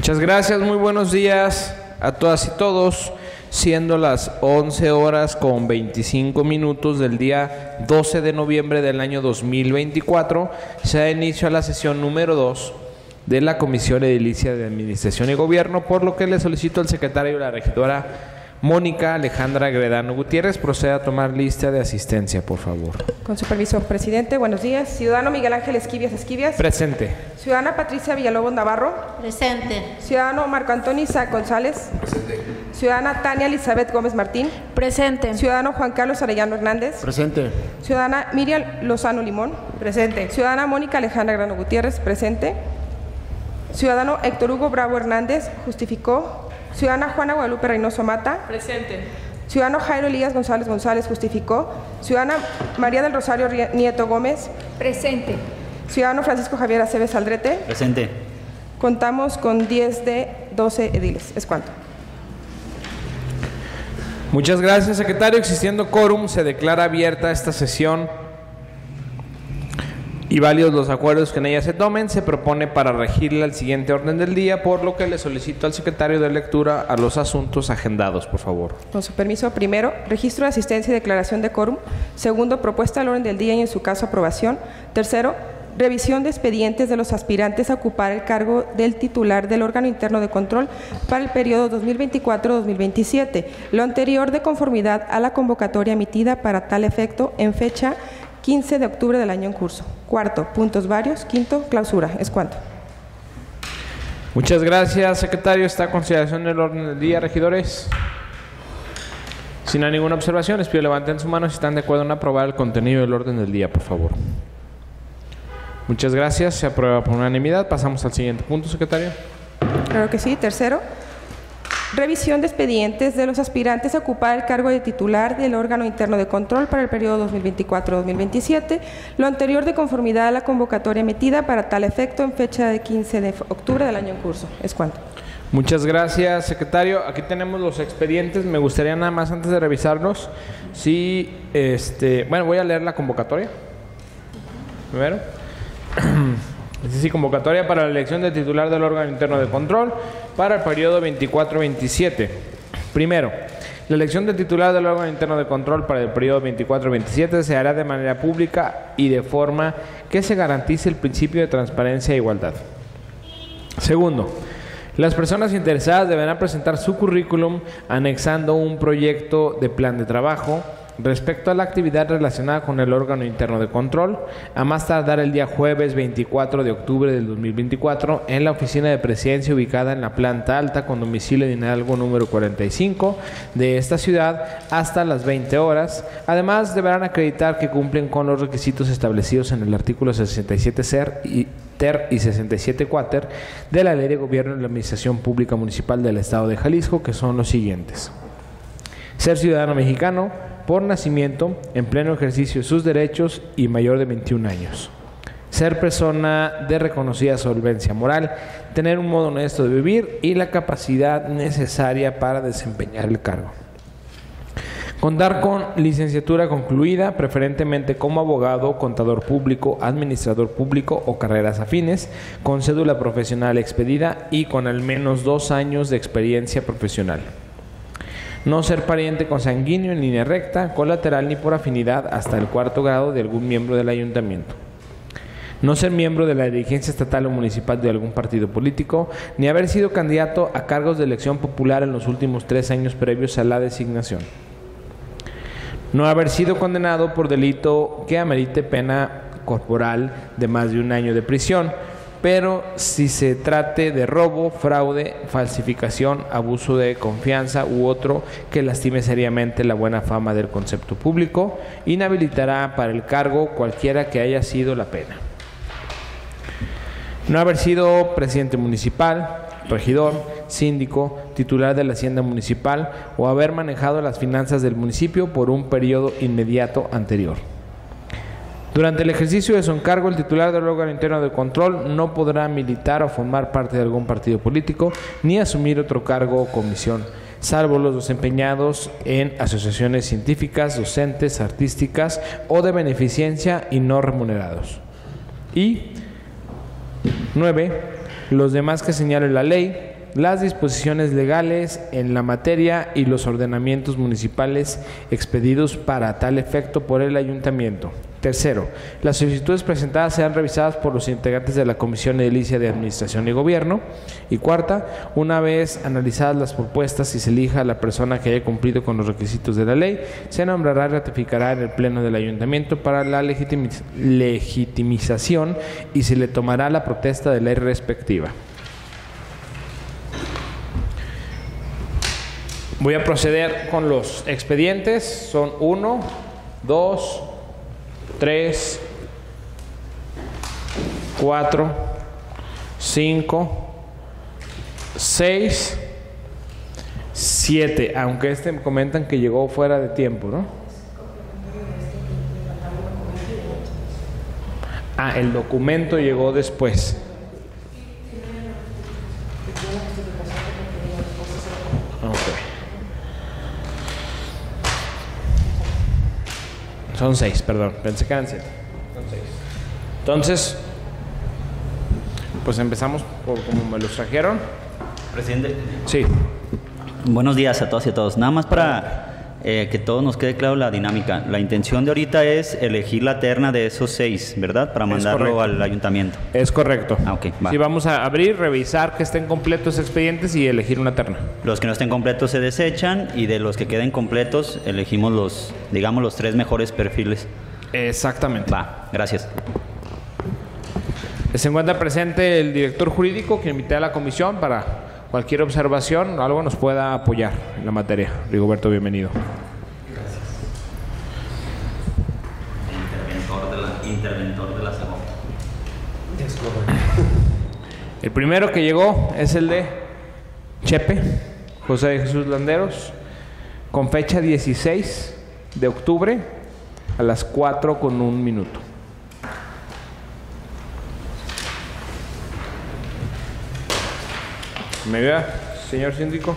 Muchas gracias, muy buenos días a todas y todos. Siendo las 11 horas con 25 minutos del día 12 de noviembre del año 2024, se da inicio a la sesión número 2 de la Comisión Edilicia de Administración y Gobierno, por lo que le solicito al secretario y la regidora Mónica Alejandra Gredano Gutiérrez proceda a tomar lista de asistencia, por favor. Con su permiso, presidente. Buenos días. Ciudadano Miguel Ángel Esquivias. Presente. Ciudadana Patricia Villalobos Navarro. Presente. Ciudadano Marco Antonio Isaac González. Presente. Ciudadana Tania Elizabeth Gómez Martín. Presente. Ciudadano Juan Carlos Arellano Hernández. Presente. Ciudadana Miriam Lozano Limón. Presente. Ciudadana Mónica Alejandra Grano Gutiérrez. Presente. Ciudadano Héctor Hugo Bravo Hernández. Justificó. Ciudadana Juana Guadalupe Reynoso Mata. Presente. Ciudadano Jairo Elías González González. Justificó. Ciudadana María del Rosario Nieto Gómez. Presente. Ciudadano Francisco Javier Aceves Aldrete. Presente. Contamos con 10 de 12 ediles. ¿Es cuánto? Muchas gracias, secretario. Existiendo quórum, se declara abierta esta sesión y válidos los acuerdos que en ella se tomen. Se propone para regirla el siguiente orden del día, por lo que le solicito al secretario de lectura a los asuntos agendados, por favor. Con su permiso, primero, registro de asistencia y declaración de quórum. Segundo, propuesta al orden del día y en su caso aprobación. Tercero, revisión de expedientes de los aspirantes a ocupar el cargo del titular del órgano interno de control para el periodo 2024-2027. Lo anterior de conformidad a la convocatoria emitida para tal efecto en fecha 15 de octubre del año en curso. Cuarto, puntos varios. Quinto, clausura. ¿Es cuánto? Muchas gracias, secretario. Está a consideración del orden del día, regidores. Si no hay ninguna observación, les pido levanten su mano si están de acuerdo en aprobar el contenido del orden del día, por favor. Muchas gracias. Se aprueba por unanimidad. Pasamos al siguiente punto, secretario. Claro que sí. Tercero, revisión de expedientes de los aspirantes a ocupar el cargo de titular del órgano interno de control para el periodo 2024-2027. Lo anterior de conformidad a la convocatoria emitida para tal efecto en fecha de 15 de octubre del año en curso. ¿Es cuánto? Muchas gracias, secretario. Aquí tenemos los expedientes. Me gustaría nada más, antes de revisarlos, bueno, voy a leer la convocatoria. Primero. Sí, convocatoria para la elección del titular del órgano interno de control para el periodo 24-27. Primero, la elección del titular del órgano interno de control para el periodo 24-27 se hará de manera pública y de forma que se garantice el principio de transparencia e igualdad. Segundo, las personas interesadas deberán presentar su currículum anexando un proyecto de plan de trabajo respecto a la actividad relacionada con el órgano interno de control, a más tardar el día jueves 24 de octubre del 2024 en la oficina de presidencia ubicada en la planta alta con domicilio en Hidalgo número 45 de esta ciudad hasta las 20 horas. Además, deberán acreditar que cumplen con los requisitos establecidos en el artículo 67 ter y 67 quater de la Ley de Gobierno de la Administración Pública Municipal del Estado de Jalisco, que son los siguientes: ser ciudadano mexicano por nacimiento, en pleno ejercicio de sus derechos y mayor de 21 años. Ser persona de reconocida solvencia moral, tener un modo honesto de vivir y la capacidad necesaria para desempeñar el cargo. Contar con licenciatura concluida, preferentemente como abogado, contador público, administrador público o carreras afines, con cédula profesional expedida y con al menos 2 años de experiencia profesional. No ser pariente consanguíneo en línea recta, colateral ni por afinidad hasta el 4º grado de algún miembro del ayuntamiento. No ser miembro de la dirigencia estatal o municipal de algún partido político, ni haber sido candidato a cargos de elección popular en los últimos 3 años previos a la designación. No haber sido condenado por delito que amerite pena corporal de más de 1 año de prisión, pero si se trate de robo, fraude, falsificación, abuso de confianza u otro que lastime seriamente la buena fama del concepto público, inhabilitará para el cargo cualquiera que haya sido la pena. No haber sido presidente municipal, regidor, síndico, titular de la hacienda municipal o haber manejado las finanzas del municipio por un periodo inmediato anterior. Durante el ejercicio de su encargo, el titular del órgano interno de control no podrá militar o formar parte de algún partido político ni asumir otro cargo o comisión, salvo los desempeñados en asociaciones científicas, docentes, artísticas o de beneficencia y no remunerados. Y 9. los demás que señale la ley, las disposiciones legales en la materia y los ordenamientos municipales expedidos para tal efecto por el ayuntamiento. Tercero, las solicitudes presentadas sean revisadas por los integrantes de la Comisión Edilicia de Administración y Gobierno. Y cuarta, una vez analizadas las propuestas y se elija a la persona que haya cumplido con los requisitos de la ley, se nombrará y ratificará en el Pleno del Ayuntamiento para la legitimización y se le tomará la protesta de ley respectiva. Voy a proceder con los expedientes. Son 1, 2, 3, 4, 5, 6, 7. Aunque me comentan que llegó fuera de tiempo, ¿no? Ah, el documento llegó después. Son 6, perdón. Pensé que eran 7. Son 6. Entonces, pues empezamos por como me los trajeron. Presidente. Sí. Buenos días a todos y a todos. Nada más para que todos nos quede claro la dinámica. La intención de ahorita es elegir la terna de esos 6, ¿verdad? Para mandarlo al ayuntamiento. Es correcto. Ok, va. Sí, vamos a abrir, revisar que estén completos expedientes y elegir una terna. Los que no estén completos se desechan y de los que queden completos elegimos los, digamos, los 3 mejores perfiles. Exactamente. Va, gracias. Se encuentra presente el director jurídico que invité a la comisión para cualquier observación o algo nos pueda apoyar en la materia. Rigoberto, bienvenido. Gracias. Interventor de la segunda. Es correcto. El primero que llegó es el de Chepe, José de Jesús Landeros, con fecha 16 de octubre a las 4:01. ¿Me ayuda, señor síndico?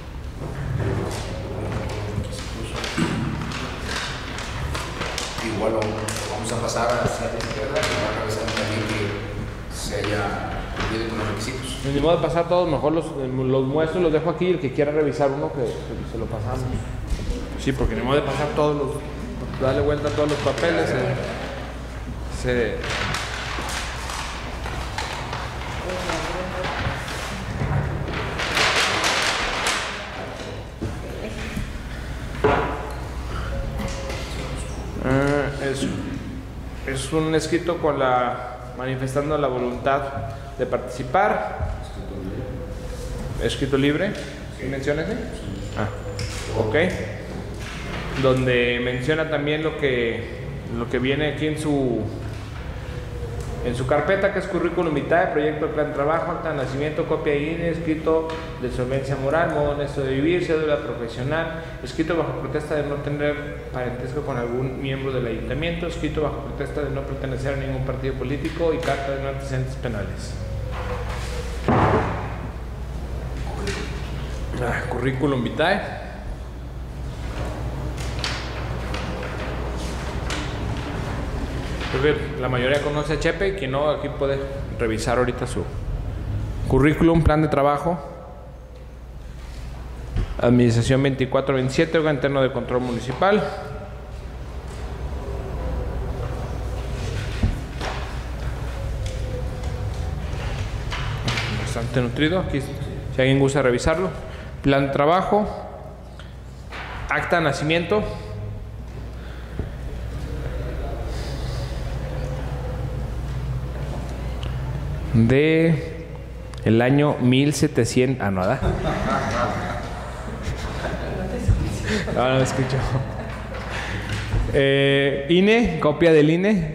Igual vamos a pasar hacia la izquierda y van a revisar también que se haya cumplido con los requisitos. Ni modo de pasar todos, mejor los muestro y los dejo aquí. El que quiera revisar uno, que se lo pasamos. Sí, porque ni modo de pasar todos los... Darle vuelta a todos los papeles. Es un escrito con manifestando la voluntad de participar. Escrito libre. ¿Sí menciona ese? Ah, ok. Donde menciona también lo que viene aquí en su carpeta, que es currículum vitae, proyecto de plan de trabajo, acta de nacimiento, copia de INE, escrito de solvencia moral, modo honesto de vivir, cédula profesional, escrito bajo protesta de no tener parentesco con algún miembro del ayuntamiento, escrito bajo protesta de no pertenecer a ningún partido político y carta de no antecedentes penales. Currículum vitae. Creo que la mayoría conoce a Chepe y quien no, aquí puede revisar ahorita su currículum, plan de trabajo, administración 24-27, órgano interno de control municipal. Bastante nutrido, aquí si alguien gusta revisarlo. Plan de trabajo, acta de nacimiento, de el año 1700. Ah, no, ¿verdad? No, no me escucho. INE, copia del INE.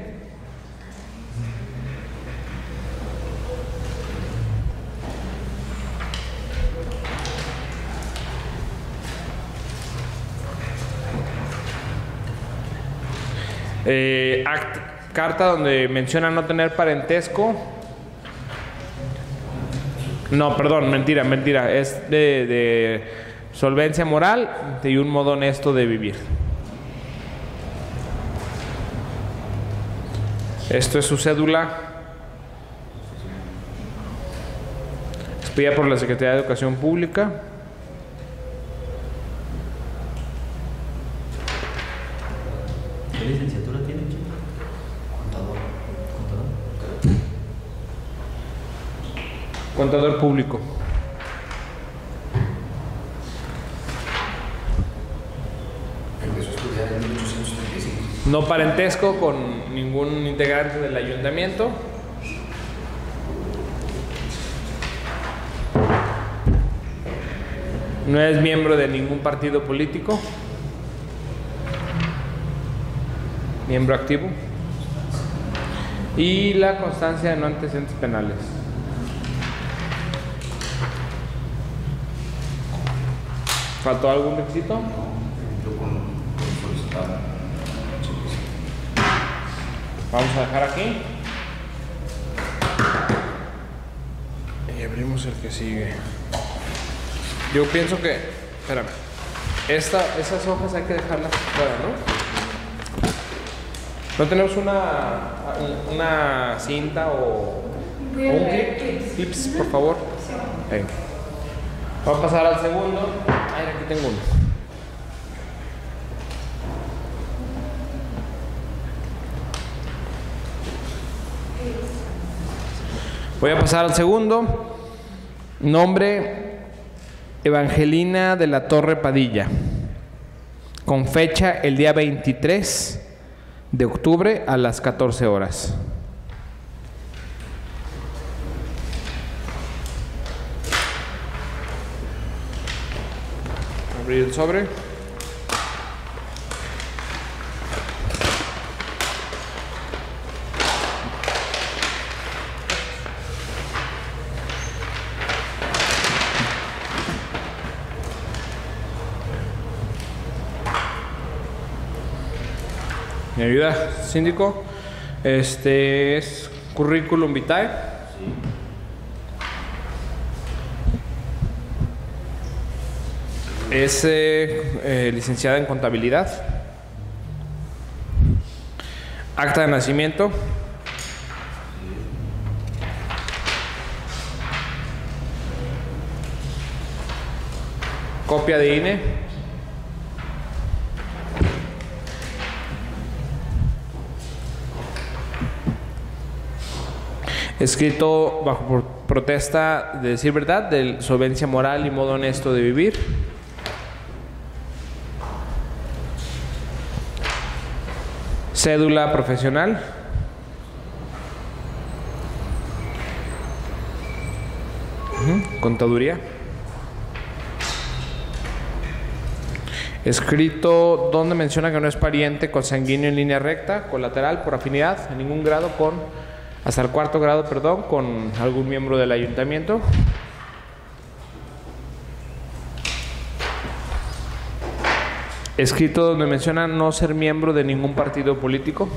Carta donde menciona no tener parentesco. No, perdón, mentira. Es de solvencia moral y un modo honesto de vivir. Esto es su cédula. Expedida por la Secretaría de Educación Pública. ¿Qué licenciatura tiene? Contador público. Empezó a estudiar en 1835. No parentesco con ningún integrante del ayuntamiento. No es miembro de ningún partido político. Miembro activo. Y la constancia de no antecedentes penales. ¿Faltó algún requisito? Yo con solicitar. Vamos a dejar aquí. Y abrimos el que sigue. Yo pienso que... Espérame. Esas hojas hay que dejarlas fuera, ¿no? ¿No tenemos una cinta o un clip? Clips, por favor. Venga. Vamos a pasar al segundo. Ay, aquí tengo uno. Voy a pasar al segundo. Nombre: Evangelina de la Torre Padilla. Con fecha el día 23 de octubre a las 14 horas. Abrir el sobre. ¿Me ayuda, síndico? Este es currículum vitae. Es licenciada en contabilidad. Acta de nacimiento. Copia de INE. Escrito bajo protesta de decir verdad, de solvencia moral y modo honesto de vivir. Cédula profesional. Contaduría. Escrito donde menciona que no es pariente consanguíneo en línea recta, colateral, por afinidad, en ningún grado hasta el cuarto grado, perdón, con algún miembro del ayuntamiento. Escrito donde menciona no ser miembro de ningún partido político.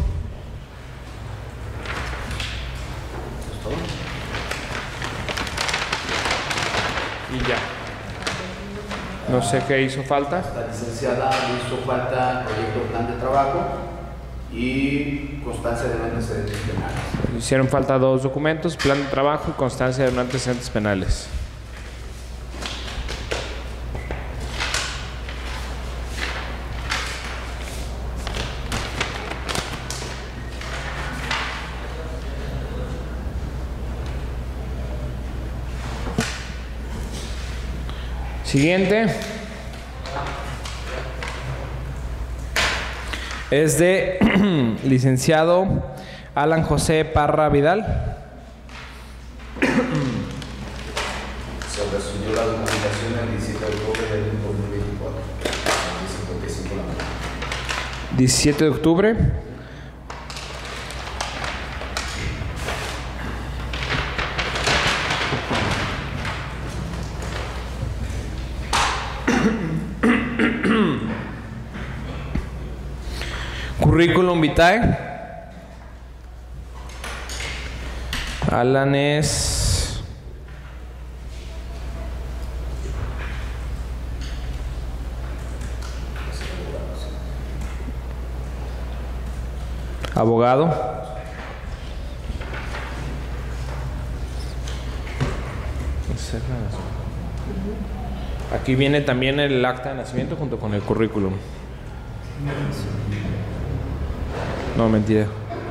Y ya. No sé qué hizo falta. La licenciada hizo falta proyecto plan de trabajo y constancia de no antecedentes penales. Hicieron falta 2 documentos: plan de trabajo y constancia de no antecedentes penales. Siguiente es de licenciado Alan José Parra Vidal. Se recibió la documentación el 17 de octubre del 2024, a las 10:55 de la mañana. 17 de octubre. Currículum vitae. Alan es abogado. Esa es la nacimiento. Aquí viene también el acta de nacimiento junto con el currículum. No, mentira.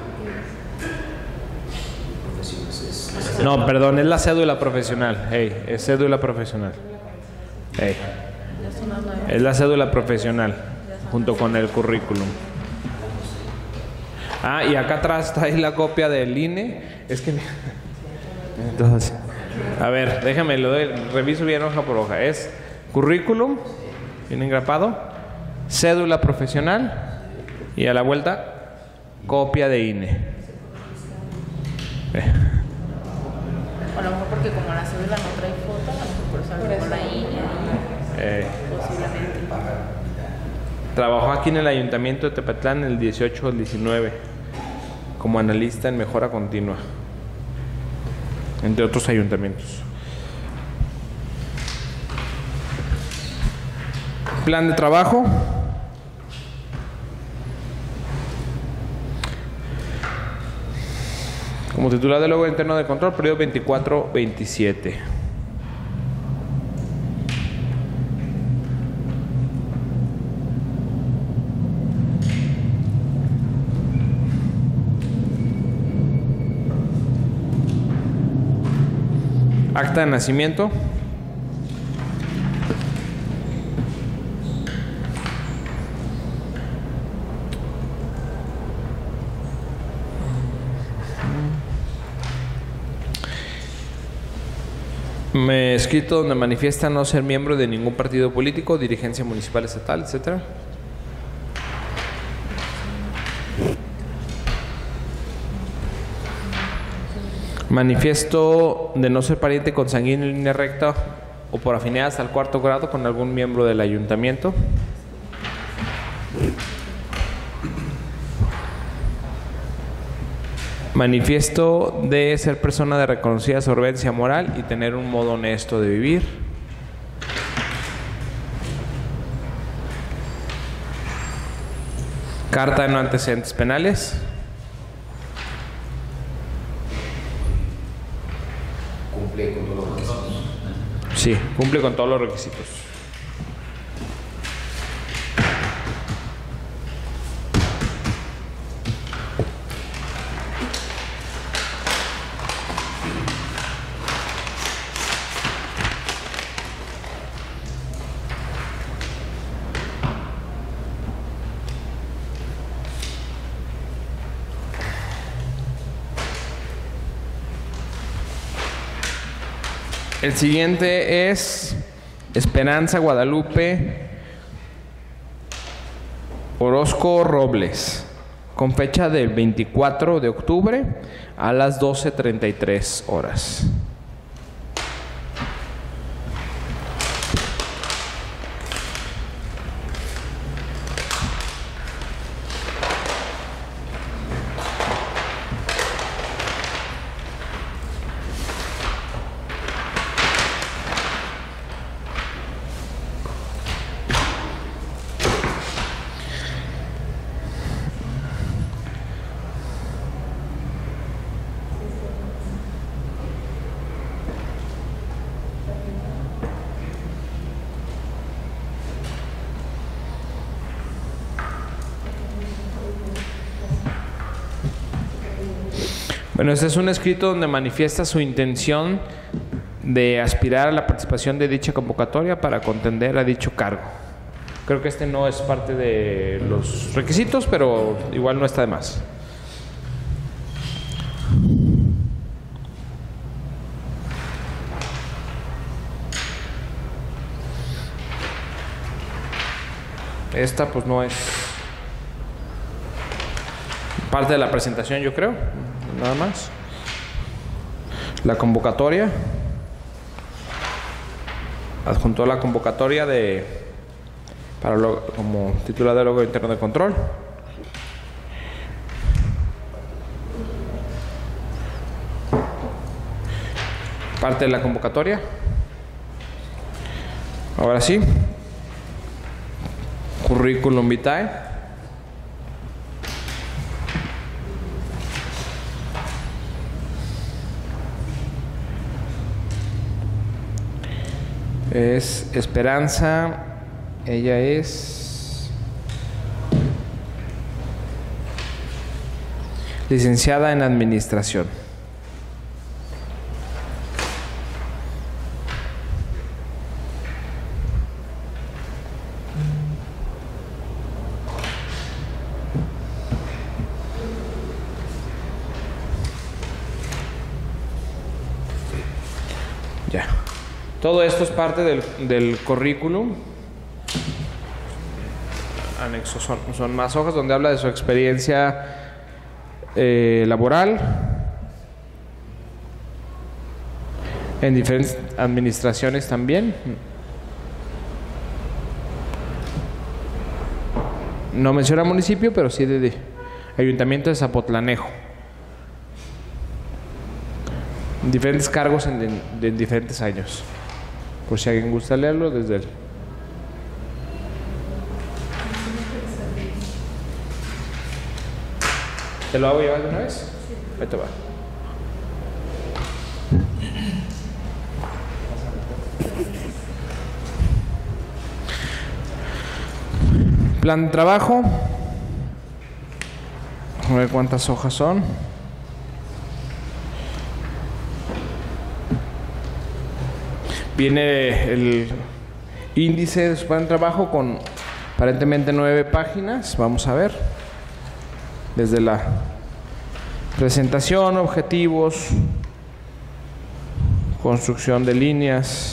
No, perdón, es la cédula profesional. Hey, es cédula profesional. Hey. Es la cédula profesional junto con el currículum. Ah, y acá atrás está ahí la copia del INE. Es que... Entonces, a ver, déjame, lo doy, reviso bien hoja por hoja. Es currículum, bien engrapado, cédula profesional y a la vuelta, copia de INE. A lo mejor porque como la cédula no trae foto, por eso agregó la INE. Posiblemente. Trabajó aquí en el Ayuntamiento de Tepetlán el 18 o el 19 como analista en mejora continua, entre otros ayuntamientos. Plan de trabajo. Como titular del órgano interno de control, periodo 24-27. Acta de nacimiento. Me escrito donde manifiesta no ser miembro de ningún partido político, dirigencia municipal, estatal, etcétera. Manifiesto de no ser pariente consanguíneo en línea recta o por afinidad hasta el 4º grado con algún miembro del ayuntamiento. Manifiesto de ser persona de reconocida solvencia moral y tener un modo honesto de vivir. Carta de no antecedentes penales. Cumple con todos los requisitos. Sí, cumple con todos los requisitos. El siguiente es Esperanza Guadalupe Orozco Robles, con fecha del 24 de octubre a las 12:33 horas. Bueno, este es un escrito donde manifiesta su intención de aspirar a la participación de dicha convocatoria para contender a dicho cargo. Creo que este no es parte de los requisitos, pero igual no está de más. Esta pues no es parte de la presentación, yo creo. Nada más. La convocatoria. Adjuntó la convocatoria como titular del órgano interno de control. Parte de la convocatoria. Ahora sí. Currículum vitae. Es Esperanza. Ella es licenciada en Administración. Ya. Todo esto es parte del currículum. Anexos son más hojas donde habla de su experiencia laboral en diferentes administraciones también. No menciona municipio, pero sí de Ayuntamiento de Zapotlanejo. Diferentes cargos en diferentes años. Por si alguien gusta leerlo desde él. ¿Te lo hago llevar de una vez? Sí. Ahí te va. Plan de trabajo. A ver cuántas hojas son. Viene el índice de su plan de trabajo con aparentemente 9 páginas. Vamos a ver. Desde la presentación, objetivos, construcción de líneas.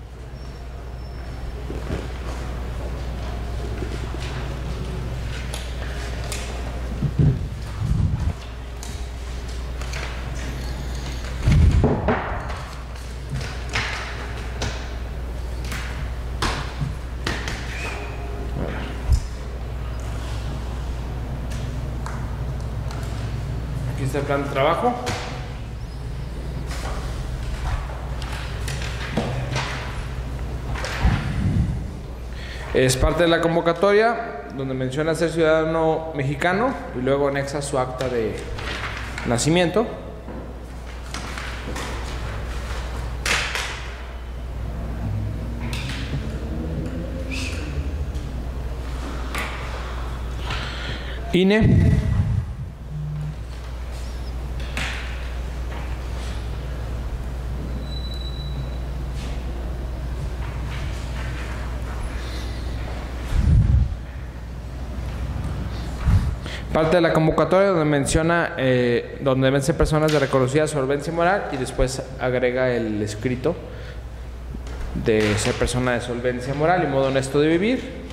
Aquí está el plan de trabajo. Es parte de la convocatoria donde menciona ser ciudadano mexicano y luego anexa su acta de nacimiento. INE. Parte de la convocatoria donde menciona donde deben ser personas de reconocida solvencia moral y después agrega el escrito de ser persona de solvencia moral y modo honesto de vivir.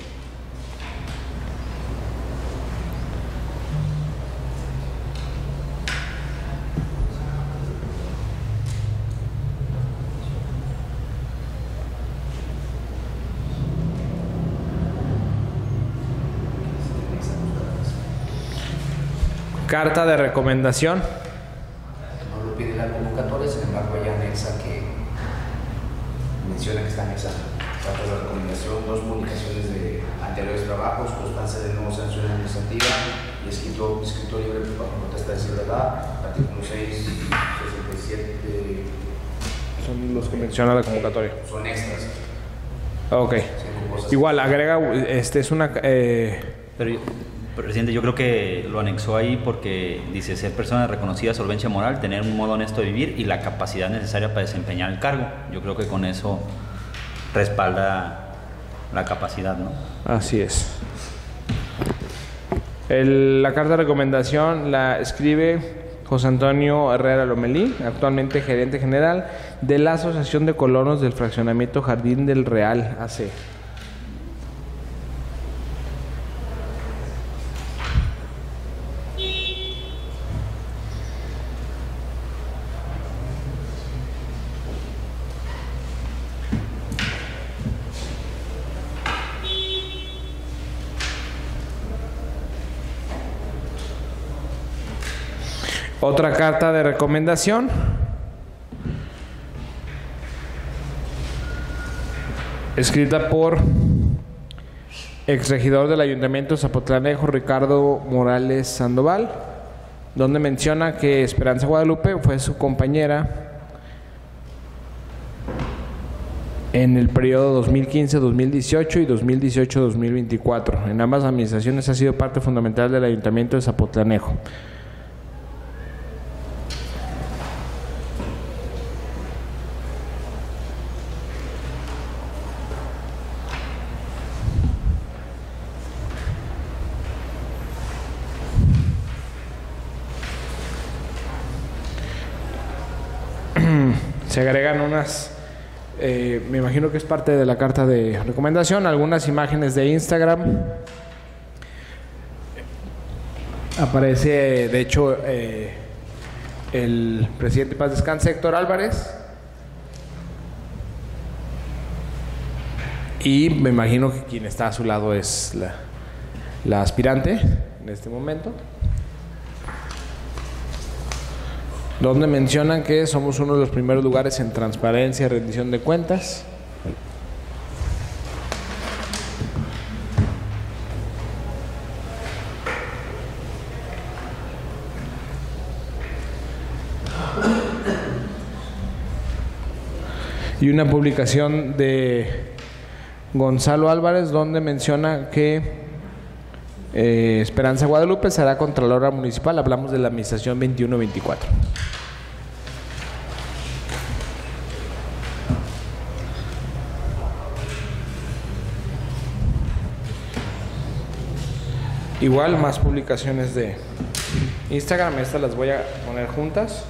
Carta de recomendación. No lo pide la convocatoria, sin embargo hay anexa que menciona que está anexada. Carta de recomendación, 2 publicaciones de anteriores trabajos, constancia de no sanción administrativa y escrito libre bajo protesta de verdad. Artículo 6, 67. Son los que menciona la convocatoria. Son extras. Ok. Igual agrega, es una... Presidente, yo creo que lo anexó ahí porque dice ser persona de reconocida solvencia moral, tener un modo honesto de vivir y la capacidad necesaria para desempeñar el cargo. Yo creo que con eso respalda la capacidad, ¿no? Así es. La carta de recomendación la escribe José Antonio Herrera Lomelí, actualmente gerente general de la Asociación de Colonos del Fraccionamiento Jardín del Real AC. Otra carta de recomendación. Escrita por exregidor del Ayuntamiento de Zapotlanejo, Ricardo Morales Sandoval, donde menciona que Esperanza Guadalupe fue su compañera en el periodo 2015-2018 y 2018-2024. En ambas administraciones ha sido parte fundamental del Ayuntamiento de Zapotlanejo. Se agregan unas, me imagino que es parte de la carta de recomendación, algunas imágenes de Instagram. Aparece, de hecho, el presidente Paz Descanse, Héctor Álvarez. Y me imagino que quien está a su lado es la aspirante en este momento, donde mencionan que somos uno de los primeros lugares en transparencia y rendición de cuentas. Y una publicación de Gonzalo Álvarez donde menciona que Esperanza Guadalupe será Contralora Municipal. Hablamos de la administración 21-24. Igual más publicaciones de Instagram, estas las voy a poner juntas.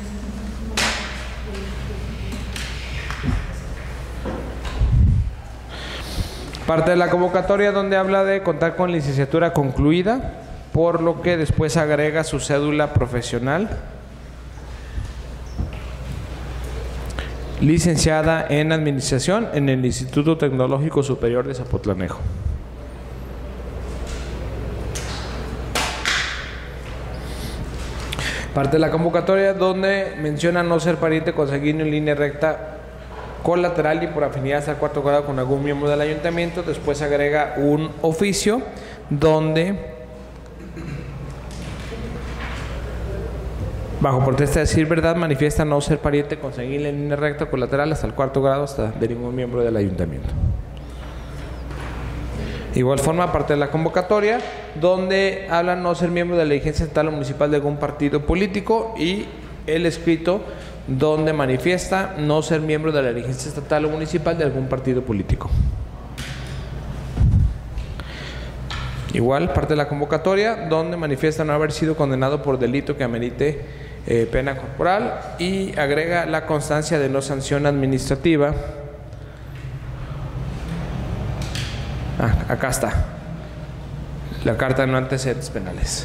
Parte de la convocatoria donde habla de contar con licenciatura concluida, por lo que después agrega su cédula profesional, licenciada en Administración en el Instituto Tecnológico Superior de Zapotlanejo. Parte de la convocatoria donde menciona no ser pariente consanguíneo en línea recta, colateral y por afinidad hasta el cuarto grado con algún miembro del ayuntamiento. Después agrega un oficio donde, bajo protesta de decir verdad, manifiesta no ser pariente consanguíneo en línea recta, colateral hasta el cuarto grado hasta de ningún miembro del ayuntamiento. Igual forma parte de la convocatoria donde hablan no ser miembro de la dirigencia estatal o municipal de algún partido político, y el escrito donde manifiesta no ser miembro de la dirigencia estatal o municipal de algún partido político. Igual parte de la convocatoria donde manifiesta no haber sido condenado por delito que amerite pena corporal, y agrega la constancia de no sanción administrativa. Acá está la carta de no antecedentes penales.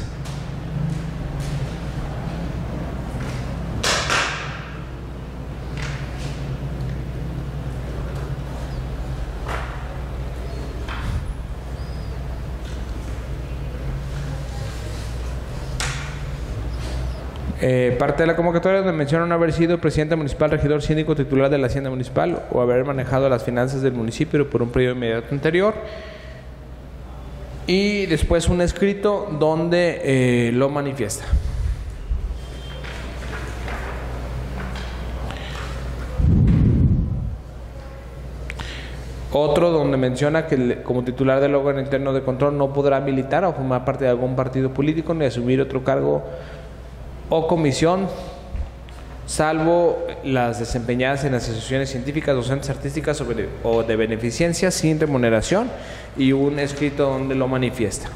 Parte de la convocatoria donde mencionan haber sido presidente municipal, regidor, síndico, titular de la hacienda municipal o haber manejado las finanzas del municipio por un periodo inmediato anterior. Y después un escrito donde lo manifiesta. Otro donde menciona que como titular del órgano interno de control no podrá militar o formar parte de algún partido político ni asumir otro cargo o comisión, salvo las desempeñadas en asociaciones científicas, docentes, artísticas o de beneficencia sin remuneración, y un escrito donde lo manifiesta.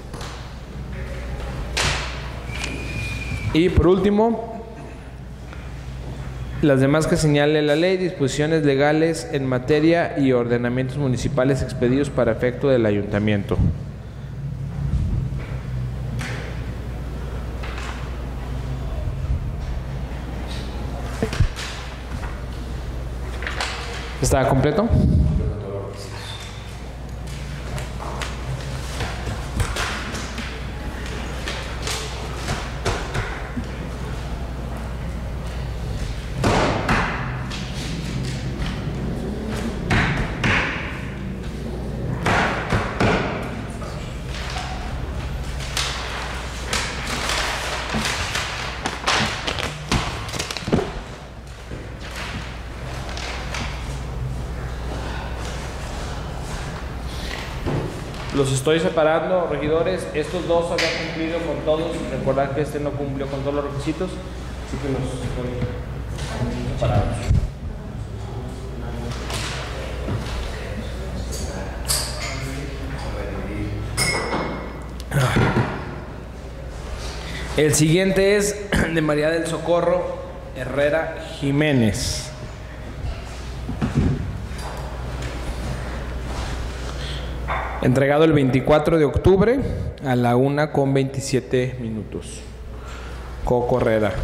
Y por último, las demás que señale la ley, disposiciones legales en materia y ordenamientos municipales expedidos para efecto del ayuntamiento. ¿Está completo? Los estoy separando, regidores. Estos dos habían cumplido con todos. Recordad que este no cumplió con todos los requisitos. Así que los estoy separados. El siguiente es de María del Socorro Herrera Jiménez. Entregado el 24 de octubre a la 1:27. Coco Herrera.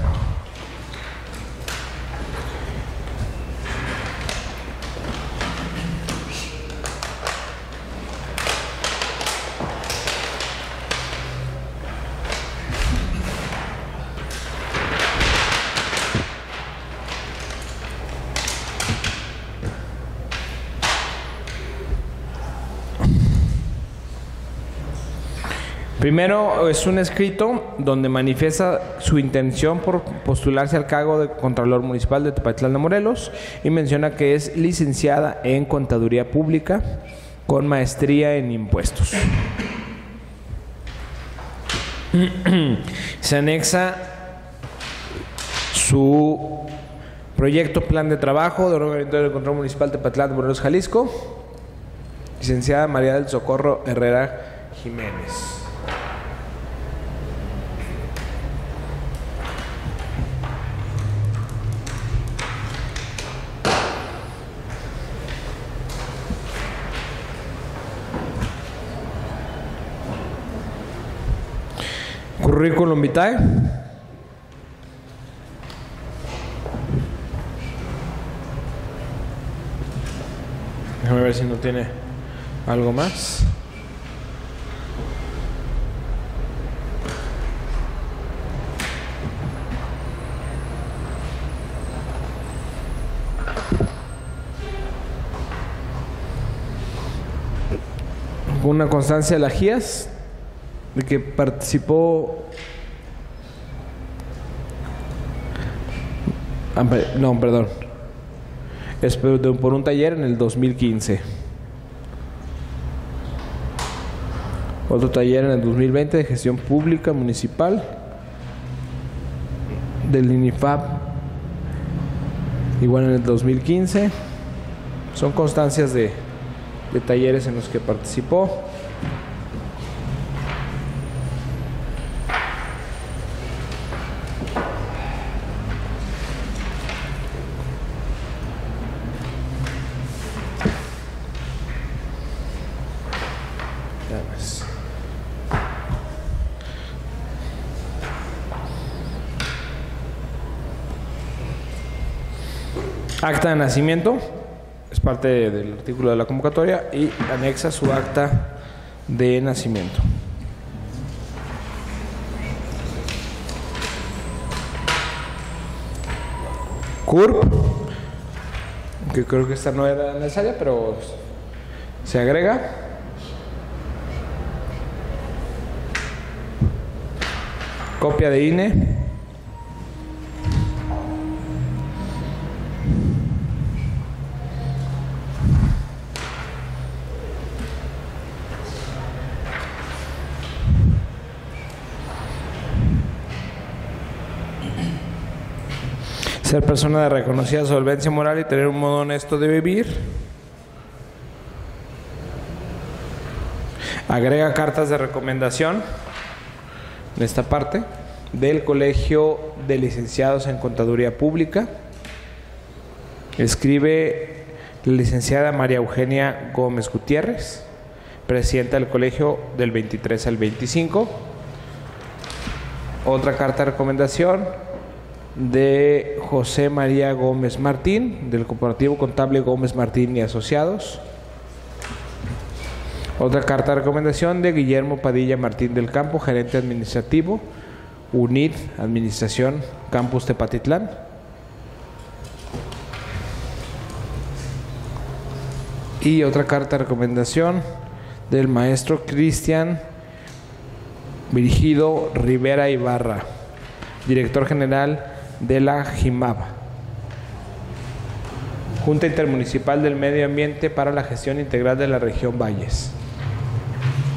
Primero es un escrito donde manifiesta su intención por postularse al cargo de Contralor Municipal de Tepatitlán de Morelos y menciona que es licenciada en Contaduría Pública con maestría en Impuestos. Se anexa su proyecto plan de trabajo del órgano de control municipal de Tepatitlán de Morelos, Jalisco, licenciada María del Socorro Herrera Jiménez. Currículum vitae. Déjame ver si no tiene algo más. Una constancia de las GIAS de que participó. No, perdón. Es por un taller en el 2015. Otro taller en el 2020 de gestión pública municipal del INIFAP, igual en el 2015. Son constancias de talleres en los que participó. Acta de nacimiento, es parte del artículo de la convocatoria y anexa su acta de nacimiento. CURP, que creo que esta no era necesaria, pero se agrega. Copia de INE. Ser persona de reconocida solvencia moral y tener un modo honesto de vivir. Agrega cartas de recomendación en esta parte del Colegio de Licenciados en Contaduría Pública. Escribe la licenciada María Eugenia Gómez Gutiérrez, presidenta del colegio del 23 al 25. Otra carta de recomendación de José María Gómez Martín, del Corporativo Contable Gómez Martín y Asociados. Otra carta de recomendación de Guillermo Padilla Martín del Campo, gerente administrativo, UNID, Administración, Campus Tepatitlán. Y otra carta de recomendación del maestro Cristian Virgido Rivera Ibarra, director general de la JIMAB, Junta Intermunicipal del Medio Ambiente para la Gestión Integral de la Región Valles.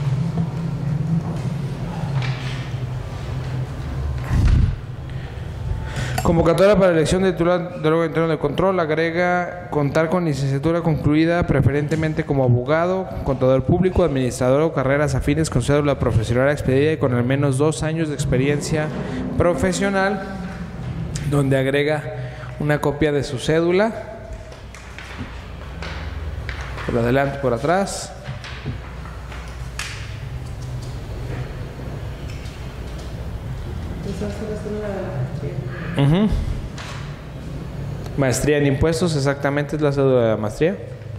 Convocatoria para elección de titular del órgano interno de control. Agrega contar con licenciatura concluida, preferentemente como abogado, contador público, administrador o carreras afines con cédula profesional expedida y con al menos 2 años de experiencia profesional, donde agrega una copia de su cédula, por adelante, por atrás. Maestría en impuestos, exactamente es la cédula de la maestría.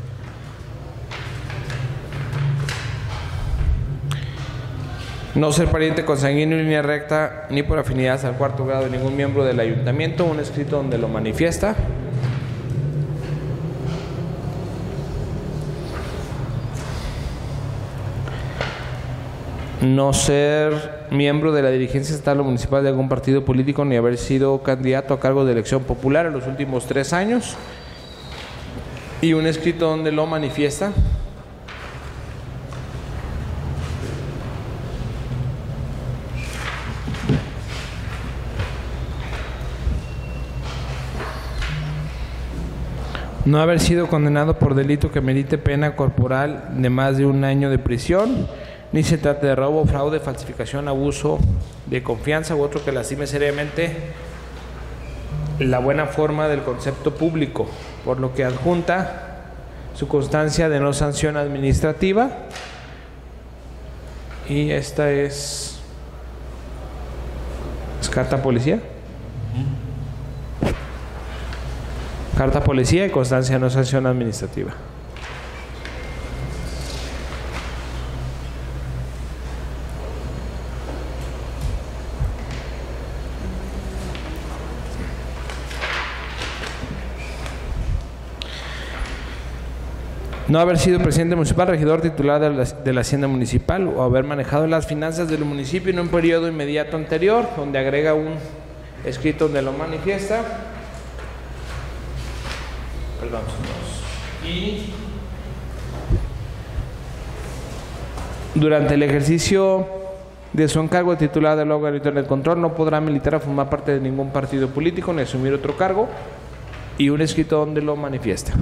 No ser pariente consanguíneo en línea recta ni por afinidad al 4º grado de ningún miembro del ayuntamiento, un escrito donde lo manifiesta. No ser miembro de la dirigencia estatal o municipal de algún partido político ni haber sido candidato a cargo de elección popular en los últimos 3 años. Y un escrito donde lo manifiesta. No haber sido condenado por delito que merite pena corporal de más de 1 año de prisión, ni se trate de robo, fraude, falsificación, abuso de confianza u otro que lastime seriamente la buena forma del concepto público, por lo que adjunta su constancia de no sanción administrativa. Y esta es carta policía. Carta policía y constancia de no sanción administrativa. No haber sido presidente municipal, regidor titular de la hacienda municipal o haber manejado las finanzas del municipio en un periodo inmediato anterior, donde agrega un escrito donde lo manifiesta. Y durante el ejercicio de su encargo de titular del órgano interno de control no podrá militar o formar parte de ningún partido político ni asumir otro cargo, y un escrito donde lo manifiesta.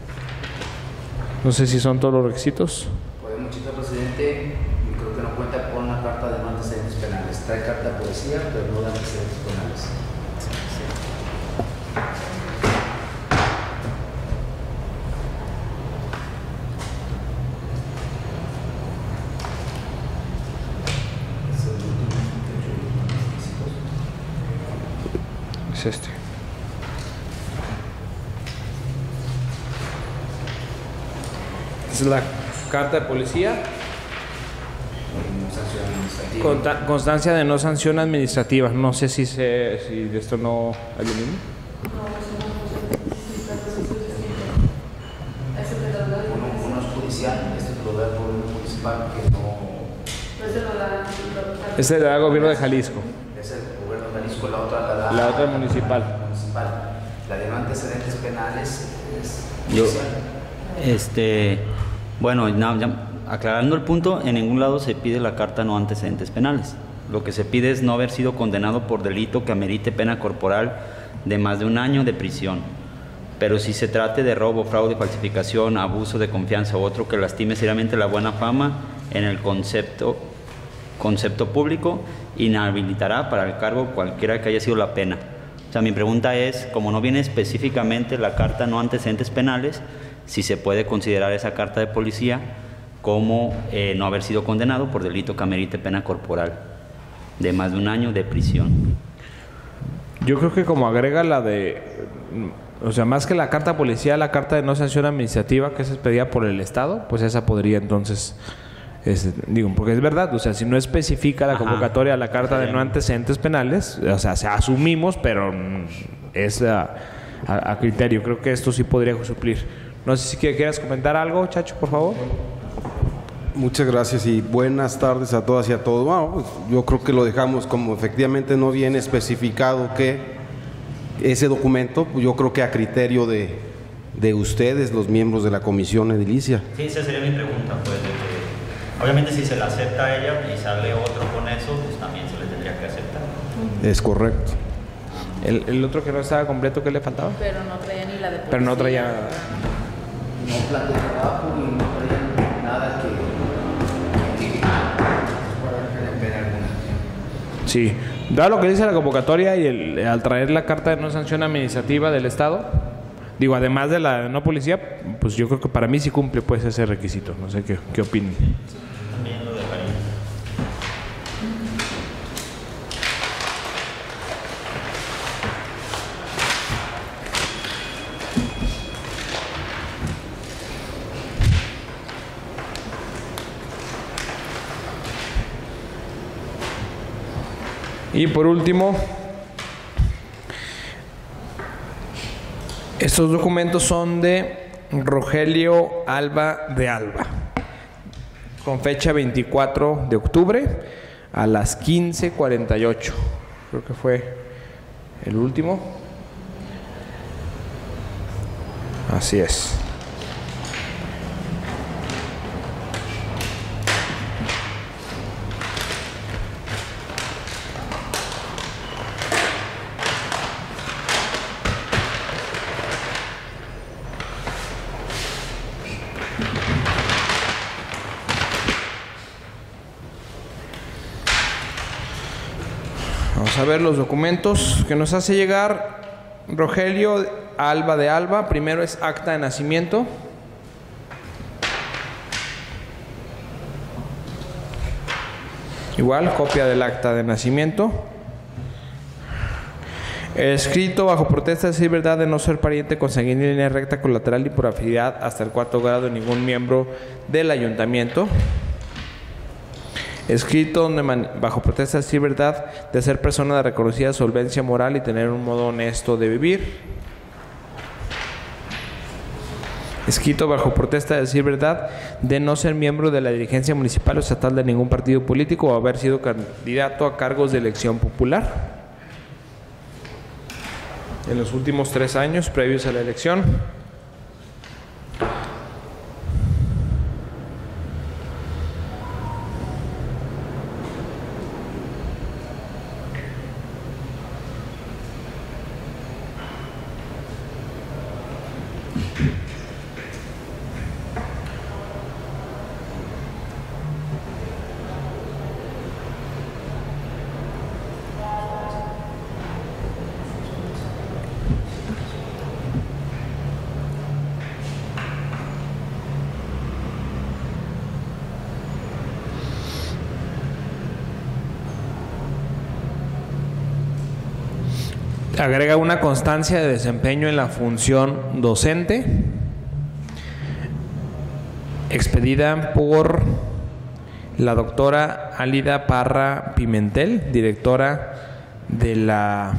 No sé si son todos los requisitos. Podemos citar, presidente, creo que no cuenta con una carta de no antecedentes penales. Trae carta de policía, pero no de antecedentes penales. Es este. Es la carta de policía. Constancia de no sanción administrativa. No sé si de esto no hay lo mismo. Uno es policial, este te lo da por un municipal que no. Este le da el gobierno de Jalisco. Es el gobierno de Jalisco, la otra la da. La otra municipal. La de no antecedentes penales es policial. Bueno, aclarando el punto, en ningún lado se pide la carta no antecedentes penales. Lo que se pide es no haber sido condenado por delito que amerite pena corporal de más de 1 año de prisión. Pero si se trate de robo, fraude, falsificación, abuso de confianza u otro que lastime seriamente la buena fama en el concepto público, inhabilitará para el cargo cualquiera que haya sido la pena. O sea, mi pregunta es, como no viene específicamente la carta no antecedentes penales, si se puede considerar esa carta de policía como no haber sido condenado por delito que amerite pena corporal de más de 1 año de prisión. Yo creo que como agrega la de, o sea, más que la carta policial, la carta de no sanción administrativa que es expedida por el Estado, pues esa podría entonces, porque es verdad, o sea, si no especifica la convocatoria a la carta de no antecedentes penales, o sea, se asumimos, pero es a criterio. Creo que esto sí podría suplir. No sé si quieras comentar algo, Chacho, por favor. Muchas gracias y buenas tardes a todas y a todos. Bueno, pues yo creo que lo dejamos como efectivamente no viene especificado que ese documento, pues yo creo que a criterio de ustedes, los miembros de la comisión edilicia. Sí, esa sería mi pregunta, pues, de que obviamente si se la acepta a ella y sale otro con eso, pues también se le tendría que aceptar. Es correcto. El otro que no estaba completo, ¿qué le faltaba? Pero no traía ni la de policía. Pero no traía nada. No plan de trabajo y no traían nada que valga la pena alguna. Sí. Dado lo que dice la convocatoria y al traer la carta de no sanción administrativa del Estado, digo, además de la no policía, pues yo creo que para mí sí cumple pues ese requisito. No sé qué opinen. También lo dejaría. Y por último, estos documentos son de Rogelio Alba de Alba, con fecha 24 de octubre a las 15:48. Creo que fue el último. Así es. Vamos a ver los documentos que nos hace llegar Rogelio Alba de Alba. Primero es acta de nacimiento. Igual, copia del acta de nacimiento. Escrito bajo protesta de decir verdad de no ser pariente consanguíneo en línea recta colateral y por afinidad hasta el 4º grado de ningún miembro del ayuntamiento. Escrito bajo protesta de decir verdad de ser persona de reconocida solvencia moral y tener un modo honesto de vivir. Escrito bajo protesta de decir verdad de no ser miembro de la dirigencia municipal o estatal de ningún partido político o haber sido candidato a cargos de elección popular en los últimos 3 años previos a la elección. Agrega una constancia de desempeño en la función docente expedida por la doctora Álida Parra Pimentel, directora de la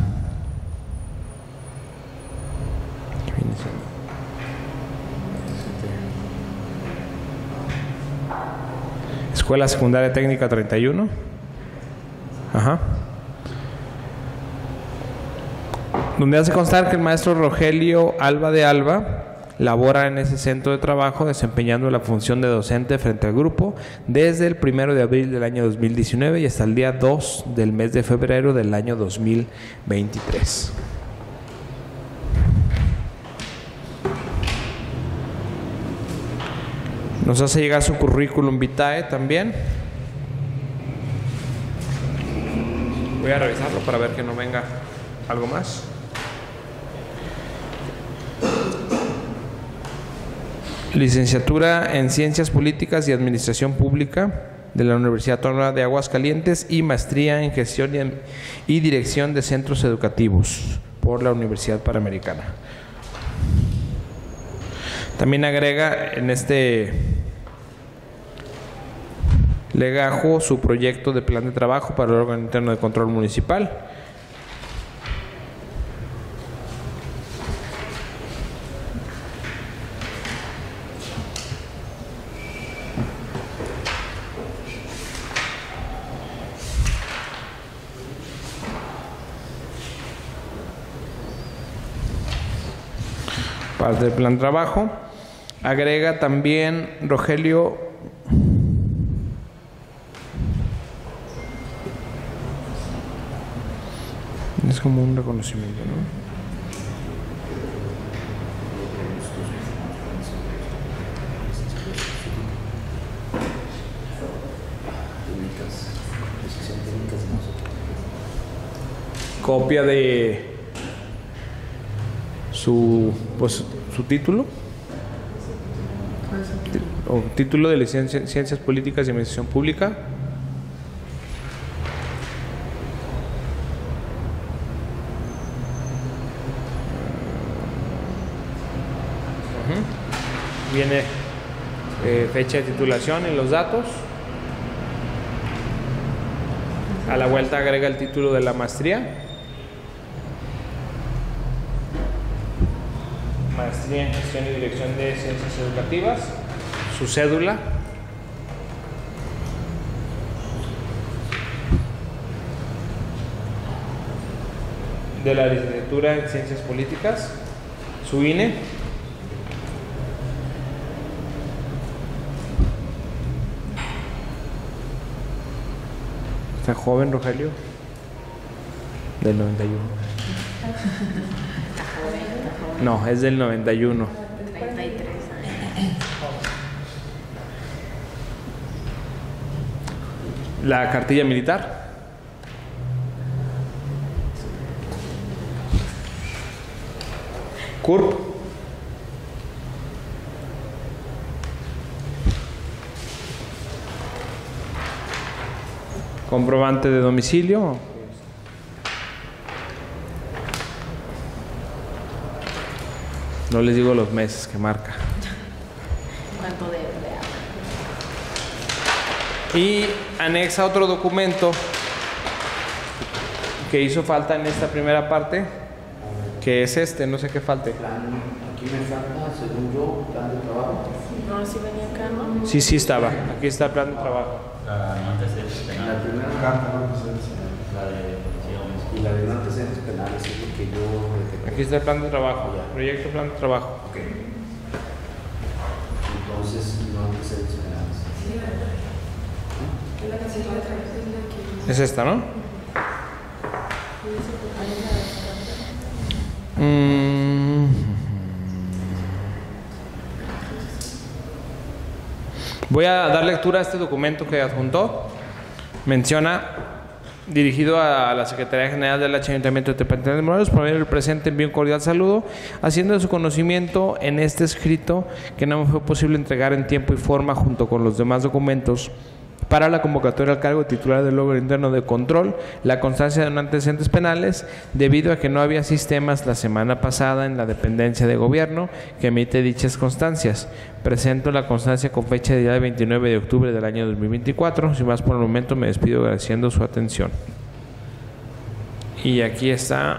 Escuela Secundaria Técnica 31. Ajá. Donde hace constar que el maestro Rogelio Alba de Alba labora en ese centro de trabajo desempeñando la función de docente frente al grupo desde el 1 de abril del año 2019 y hasta el día 2 del mes de febrero del año 2023. Nos hace llegar su currículum vitae también. Voy a revisarlo para ver que no venga algo más. Licenciatura en Ciencias Políticas y Administración Pública de la Universidad Autónoma de Aguascalientes y maestría en Gestión y Dirección de Centros Educativos por la Universidad Panamericana. También agrega en este legajo su proyecto de plan de trabajo para el órgano interno de control municipal. Parte del plan de trabajo. Agrega también Rogelio como un reconocimiento, ¿no? Copia de su título o título de licencia en Ciencias Políticas y Administración Pública. Viene fecha de titulación y los datos. A la vuelta agrega el título de la maestría. Maestría en Gestión y Dirección de Ciencias Educativas. Su cédula. De la licenciatura en Ciencias Políticas. Su INE. Está joven, Rogelio. Del 91. No, es del 91. 33 años. La cartilla militar. CURP. Comprobante de domicilio. No les digo los meses que marca. ¿Cuánto debe? Y anexa otro documento que hizo falta en esta primera parte, que es este, no sé qué falte. Aquí me falta, según yo, plan de trabajo. No, si venía acá, ¿no? Sí estaba. Aquí está el plan de trabajo. La no antecedentes En la penales. primera carta no antecedentes penales. La de policía homicida. Y la de no antecedentes penales es lo que yo detecté. Aquí está el plan de trabajo. Proyecto plan de trabajo. Ok. Entonces, no antecedentes penales. Es esta, ¿no? Voy a dar lectura a este documento que adjuntó. Menciona, dirigido a la Secretaría General del Ayuntamiento de Tepatitlán de Morelos, promover el presente envío un cordial saludo, haciendo de su conocimiento en este escrito que no me fue posible entregar en tiempo y forma junto con los demás documentos para la convocatoria al cargo de titular del órgano interno de control, la constancia de no antecedentes penales, debido a que no había sistemas la semana pasada en la dependencia de gobierno que emite dichas constancias. Presento la constancia con fecha de día 29 de octubre del año 2024. Sin más por el momento, me despido agradeciendo su atención. Y aquí está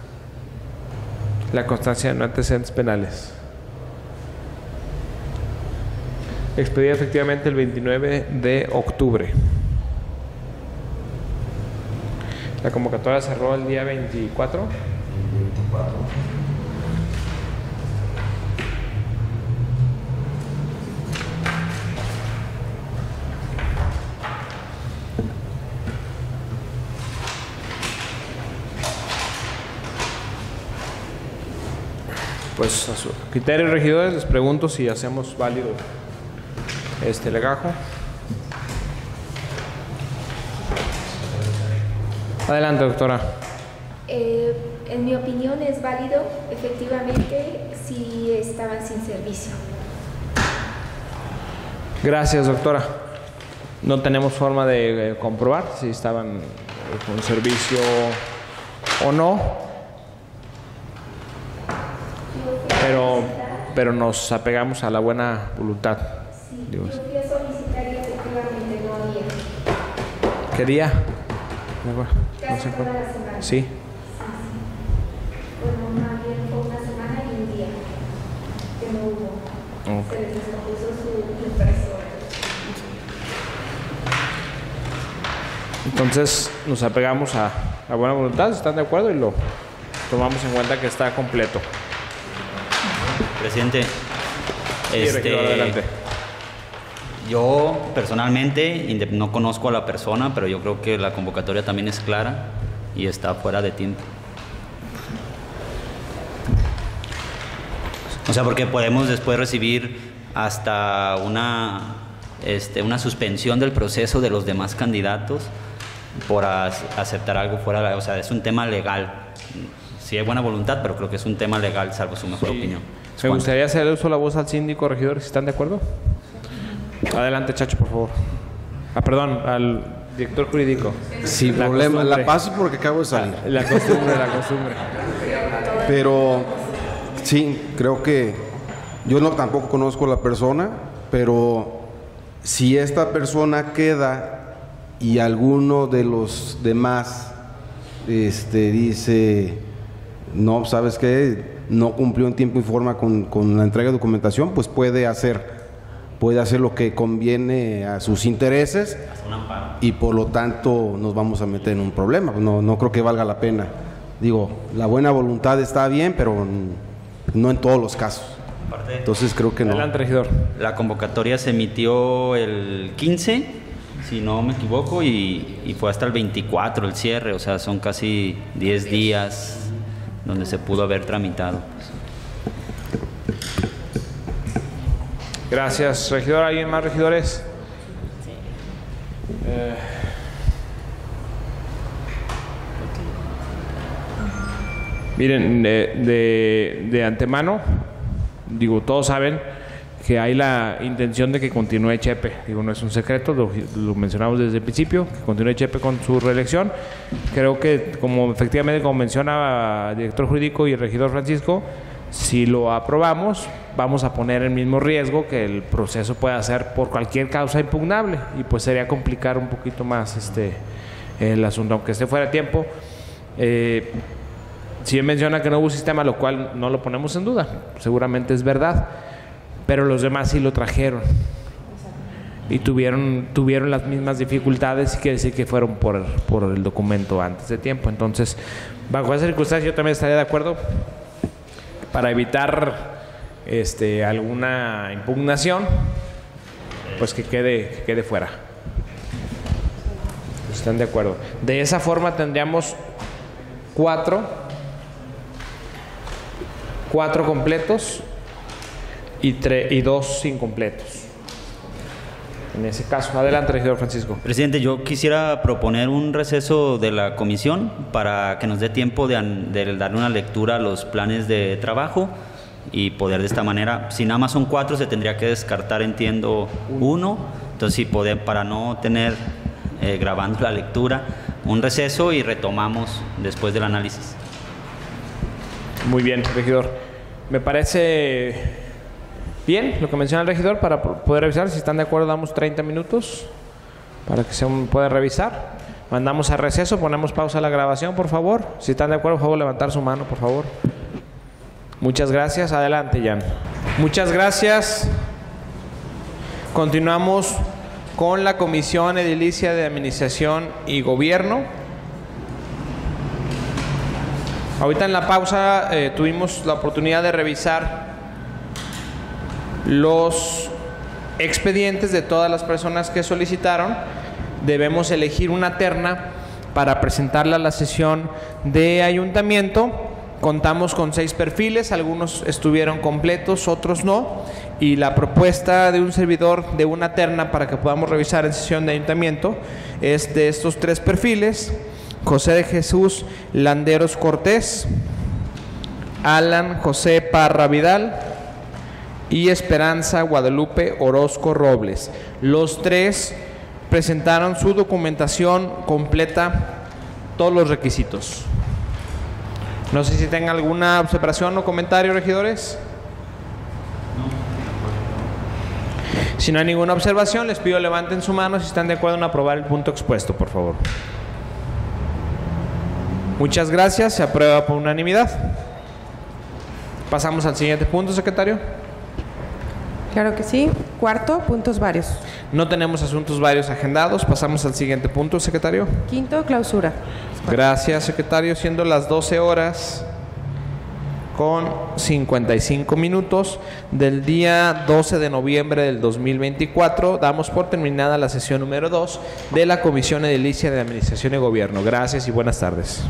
la constancia de no antecedentes penales. Expedida efectivamente el 29 de octubre. La convocatoria cerró el día 24. Pues a su criterio, regidores, les pregunto si hacemos válido este legajo. Adelante, doctora. En mi opinión es válido, efectivamente, si estaban sin servicio. Gracias, doctora. No tenemos forma de comprobar si estaban con servicio o no, pero nos apegamos a la buena voluntad. Sí, yo fui a solicitar y efectivamente no había. ¿Qué día? Casi toda la semana. Sí. Bueno, más bien fue una semana y un día que no hubo. Okay. Se les descompuso su impresora. Entonces nos apegamos a la buena voluntad, ¿están de acuerdo? Y lo tomamos en cuenta que está completo. Presidente, Sí, regidor, adelante. yo personalmente no conozco a la persona, pero yo creo que la convocatoria también es clara y está fuera de tiempo. O sea, porque podemos después recibir hasta una suspensión del proceso de los demás candidatos por aceptar algo fuera de la... O sea, es un tema legal. Sí hay buena voluntad, pero creo que es un tema legal, salvo su mejor opinión. Me gustaría hacer uso de la voz al síndico, regidores, si están de acuerdo. Adelante, Chacho, por favor. Perdón, al director jurídico. Sin problema, la paso porque acabo de salir. La costumbre. Pero sí, creo que yo tampoco conozco a la persona, pero si esta persona queda y alguno de los demás dice, no, ¿sabes qué? No cumplió en tiempo y forma con la entrega de documentación, pues puede hacer lo que conviene a sus intereses y por lo tanto nos vamos a meter en un problema. No creo que valga la pena. Digo, la buena voluntad está bien, pero no en todos los casos. Entonces creo que no. Adelante, regidor. La convocatoria se emitió el 15, si no me equivoco, y fue hasta el 24 el cierre, o sea, son casi 10 días donde se pudo haber tramitado. Gracias, regidor. ¿Alguien más, regidores? Miren, de antemano, digo, todos saben que hay la intención de que continúe Chepe. Digo, no es un secreto, lo mencionamos desde el principio, que continúe Chepe con su reelección. Creo que, como menciona el director jurídico y el regidor Francisco, si lo aprobamos, vamos a poner en mismo riesgo que el proceso pueda ser por cualquier causa impugnable y pues sería complicar un poquito más el asunto, aunque esté fuera de tiempo. Si bien menciona que no hubo sistema, lo cual no lo ponemos en duda, seguramente es verdad, pero los demás sí lo trajeron y tuvieron las mismas dificultades, y quiere decir que fueron por el documento antes de tiempo. Entonces, bajo esa circunstancia yo también estaría de acuerdo, para evitar alguna impugnación, pues que quede fuera. ¿Están de acuerdo? De esa forma tendríamos 4 completos y 2 incompletos. En ese caso, adelante, regidor Francisco. Presidente, yo quisiera proponer un receso de la comisión para que nos dé tiempo de darle una lectura a los planes de trabajo y poder de esta manera, si nada más son 4, se tendría que descartar, entiendo, 1. Entonces, sí, para no tener grabando la lectura, un receso y retomamos después del análisis. Muy bien, regidor. Me parece bien lo que menciona el regidor para poder revisar. Si están de acuerdo, damos 30 minutos para que se pueda revisar. Mandamos a receso, ponemos pausa a la grabación, por favor. Si están de acuerdo, por favor, levantar su mano, por favor. Muchas gracias. Adelante, Jan. Muchas gracias. Continuamos con la Comisión Edilicia de Administración y Gobierno. Ahorita en la pausa tuvimos la oportunidad de revisar los expedientes de todas las personas que solicitaron. Debemos elegir una terna para presentarla a la sesión de ayuntamiento. Contamos con 6 perfiles, algunos estuvieron completos, otros no, y la propuesta de un servidor de una terna para que podamos revisar en sesión de ayuntamiento es de estos 3 perfiles: José de Jesús Landeros Cortés, Alan José Parra Vidal y Esperanza Guadalupe Orozco Robles. Los 3 presentaron su documentación completa, todos los requisitos. No sé si tengan alguna observación o comentario, regidores. Si no hay ninguna observación, les pido levanten su mano si están de acuerdo en aprobar el punto expuesto, por favor. Muchas gracias. Se aprueba por unanimidad. Pasamos al siguiente punto, secretario. Claro que sí. 4, puntos varios. No tenemos asuntos varios agendados. Pasamos al siguiente punto, secretario. 5, clausura. Gracias, secretario. Siendo las 12 horas con 55 minutos del día 12 de noviembre del 2024, damos por terminada la sesión número 2 de la Comisión Edilicia de Administración y Gobierno. Gracias y buenas tardes.